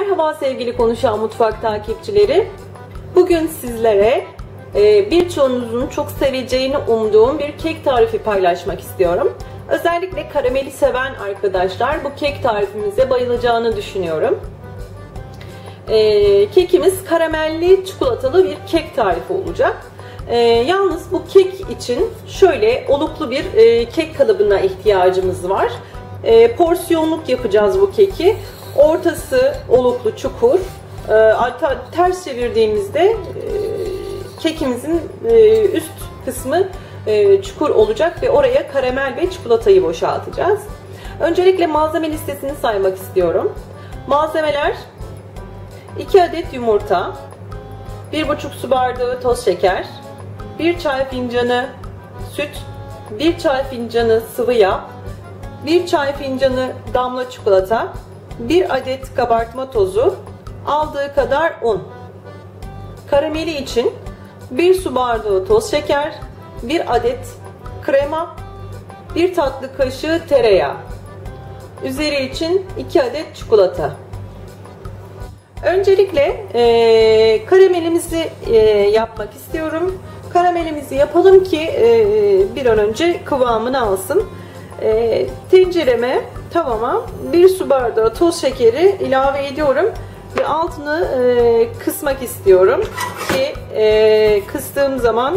Merhaba sevgili Konuşan Mutfak takipçileri. Bugün sizlere birçoğunuzun çok seveceğini umduğum bir kek tarifi paylaşmak istiyorum. Özellikle karameli seven arkadaşlar bu kek tarifimize bayılacağını düşünüyorum. Kekimiz karamelli çikolatalı bir kek tarifi olacak. Yalnız bu kek için şöyle oluklu bir kek kalıbına ihtiyacımız var. Porsiyonluk yapacağız bu keki. Ortası oluklu çukur. Ters çevirdiğimizde kekimizin üst kısmı çukur olacak ve oraya karamel ve çikolatayı boşaltacağız. Öncelikle malzeme listesini saymak istiyorum. Malzemeler: 2 adet yumurta, 1,5 su bardağı toz şeker, 1 çay fincanı süt, 1 çay fincanı sıvı yağ, 1 çay fincanı damla çikolata, 1 adet kabartma tozu, aldığı kadar un. Karameli için 1 su bardağı toz şeker, 1 adet krema, 1 tatlı kaşığı tereyağı. Üzeri için 2 adet çikolata. Öncelikle karamelimizi yapmak istiyorum. Karamelimizi yapalım ki bir an önce kıvamını alsın. Tencereme, tavama 1 su bardağı toz şekeri ilave ediyorum ve altını kısmak istiyorum ki kıstığım zaman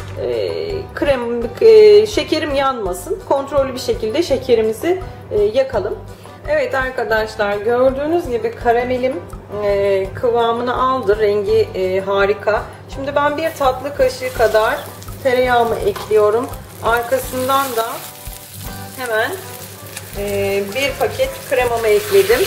şekerim yanmasın. Kontrollü bir şekilde şekerimizi yakalım. Evet arkadaşlar, gördüğünüz gibi karamelim kıvamını aldı. Rengi harika. Şimdi ben 1 tatlı kaşığı kadar tereyağımı ekliyorum. Arkasından da hemen 1 paket kremamı ekledim.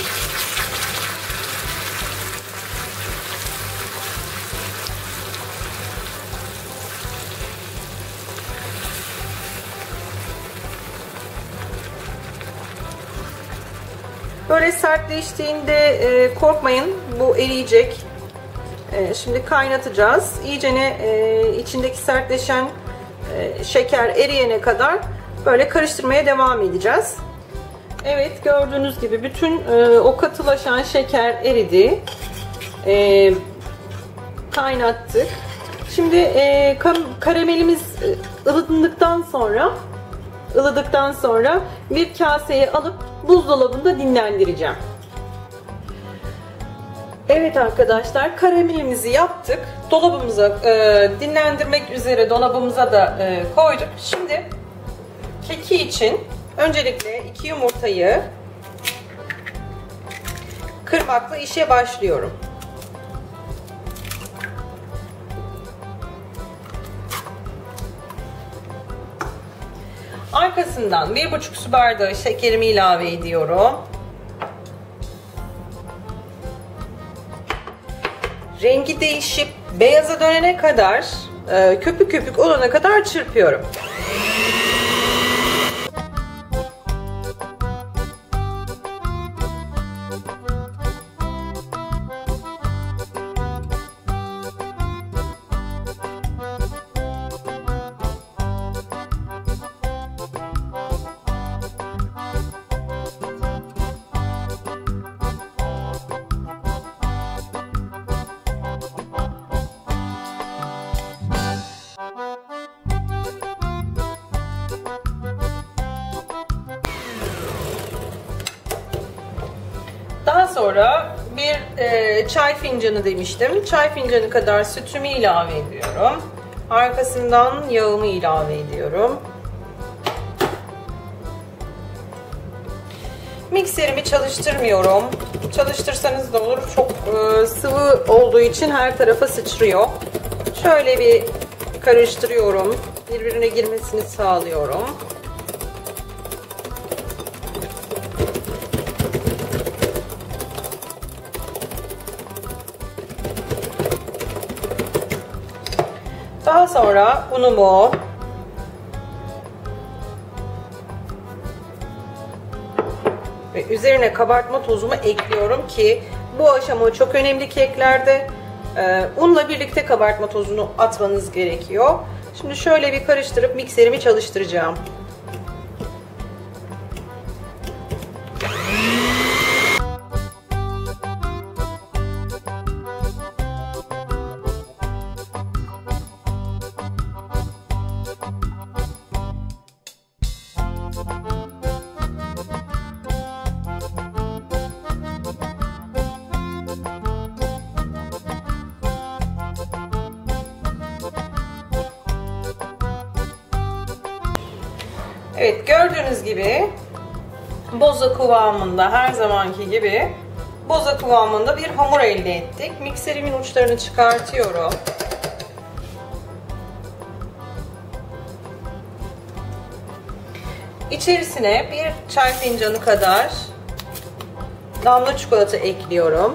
Böyle sertleştiğinde korkmayın, bu eriyecek. Şimdi kaynatacağız. İyicene içindeki sertleşen şeker eriyene kadar böyle karıştırmaya devam edeceğiz. Evet, gördüğünüz gibi bütün o katılaşan şeker eridi. Kaynattık. Şimdi karamelimiz ılıdıktan sonra bir kaseye alıp buzdolabında dinlendireceğim. Evet arkadaşlar, karamelimizi yaptık. Dolabımıza dinlendirmek üzere dolabımıza da koyduk. Şimdi keki için öncelikle 2 yumurtayı kırmakla işe başlıyorum. Arkasından 1,5 su bardağı şekerimi ilave ediyorum. Rengi değişip beyaza dönene kadar, köpük köpük olana kadar çırpıyorum. Daha sonra bir çay fincanı demiştim. Çay fincanı kadar sütümü ilave ediyorum. Arkasından yağımı ilave ediyorum. Mikserimi çalıştırmıyorum. Çalıştırsanız da olur. Çok sıvı olduğu için her tarafa sıçrıyor. Şöyle bir karıştırıyorum. Birbirine girmesini sağlıyorum. Daha sonra unumu ve üzerine kabartma tozumu ekliyorum ki bu aşama çok önemli keklerde. Unla birlikte kabartma tozunu atmanız gerekiyor. Şimdi şöyle bir karıştırıp mikserimi çalıştıracağım. Evet, gördüğünüz gibi boza kıvamında, her zamanki gibi boza kıvamında bir hamur elde ettik. Mikserimin uçlarını çıkartıyorum. İçerisine bir çay fincanı kadar damla çikolata ekliyorum.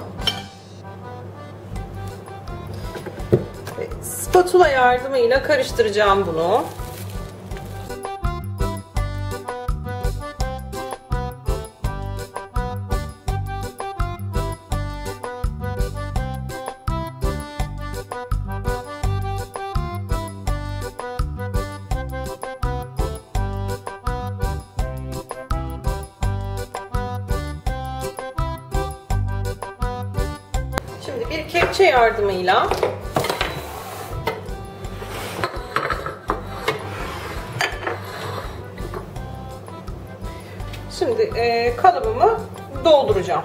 Spatula yardımıyla karıştıracağım bunu. Şimdi bir kepçe yardımıyla kalıbımı dolduracağım.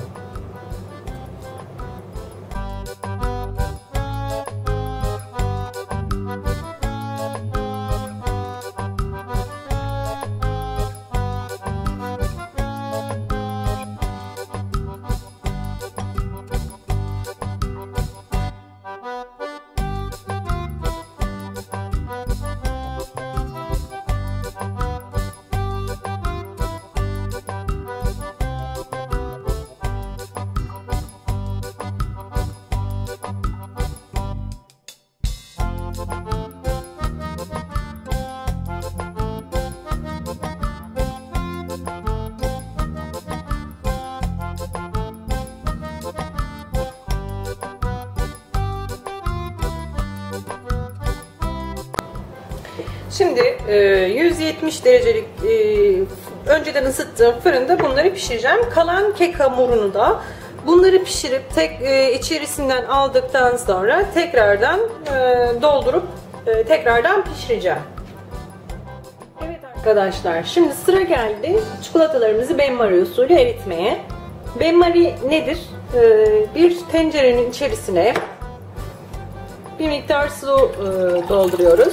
Şimdi 170 derecelik önceden ısıttığım fırında bunları pişireceğim. Kalan kek hamurunu da bunları pişirip içerisinden aldıktan sonra tekrardan doldurup tekrardan pişireceğim. Evet arkadaşlar, şimdi sıra geldi çikolatalarımızı benmari usulü eritmeye. Benmari nedir? Bir tencerenin içerisine bir miktar su dolduruyoruz.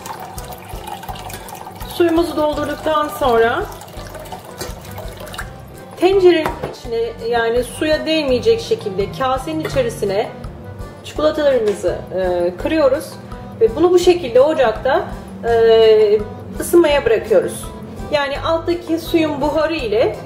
Suyumuzu doldurduktan sonra tencerenin içine, yani suya değmeyecek şekilde kasenin içerisine çikolatalarımızı kırıyoruz ve bunu bu şekilde ocakta ısınmaya bırakıyoruz. Yani alttaki suyun buharı ile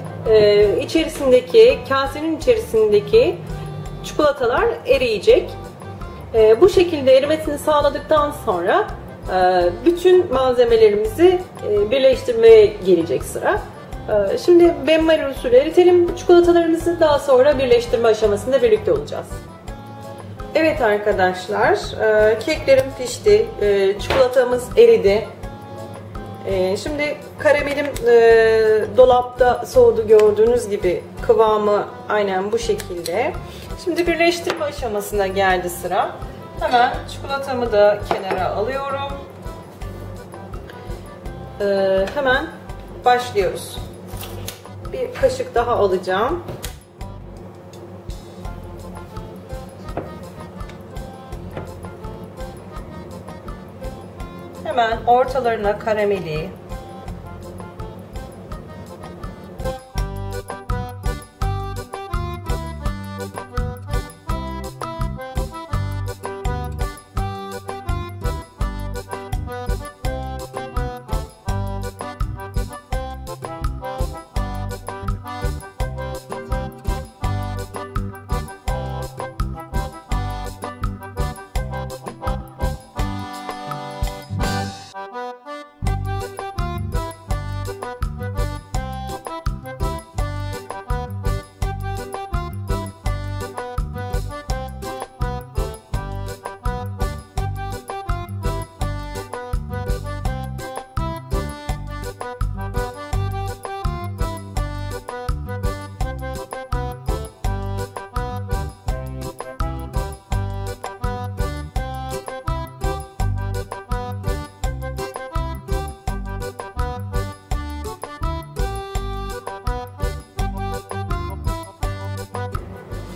kasenin içerisindeki çikolatalar eriyecek. Bu şekilde erimesini sağladıktan sonra bütün malzemelerimizi birleştirmeye gelecek sıra. Şimdi benmari usulü eritelim çikolatalarımızı, daha sonra birleştirme aşamasında birlikte olacağız. Evet arkadaşlar, keklerim pişti, çikolatamız eridi. Şimdi karamelim dolapta soğudu, gördüğünüz gibi kıvamı aynen bu şekilde. Şimdi birleştirme aşamasına geldi sıra. Hemen çikolatamı da kenara alıyorum. Hemen başlıyoruz. Bir kaşık daha alacağım. Hemen ortalarına karameli,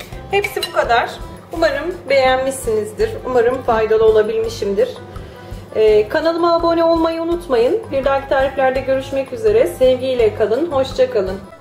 Hepsi bu kadar. Umarım beğenmişsinizdir. Umarım faydalı olabilmişimdir. Kanalıma abone olmayı unutmayın. Bir dahaki tariflerde görüşmek üzere. Sevgiyle kalın, hoşça kalın.